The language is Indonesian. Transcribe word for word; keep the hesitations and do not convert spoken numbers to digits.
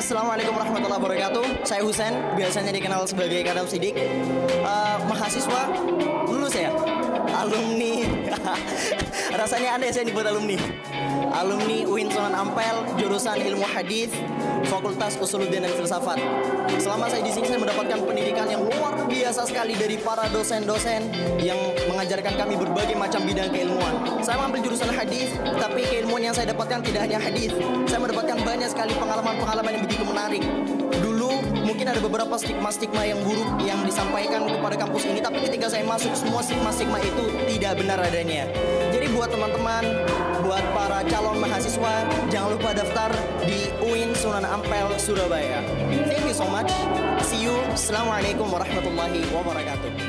Assalamualaikum warahmatullahi wabarakatuh. Saya Husen, biasanya dikenal sebagai Kadam Sidik. Uh, mahasiswa lulus ya, alumni. Rasanya aneh saya nyebut alumni. Alumni U I N Sunan Ampel, jurusan Ilmu Hadis, Fakultas Usuluddin dan Filsafat. Selama saya di sini saya mendapatkan pendidikan yang luar biasa sekali dari para dosen-dosen yang mengajarkan kami berbagai macam bidang keilmuan. Saya mengambil jurusan hadis, tapi keilmuan yang saya dapatkan tidak hanya hadis. Saya mendapatkan banyak sekali pengalaman-pengalaman yang begitu menarik. Dulu mungkin ada beberapa stigma-stigma yang buruk yang disampaikan kepada kampus ini, tapi ketika saya masuk semua stigma-stigma itu tidak benar adanya. Jadi buat teman-teman, buat para calon mahasiswa, jangan lupa daftar di U I N Sunan Ampel, Surabaya. Thank you so much. See you. Assalamualaikum warahmatullahi wabarakatuh.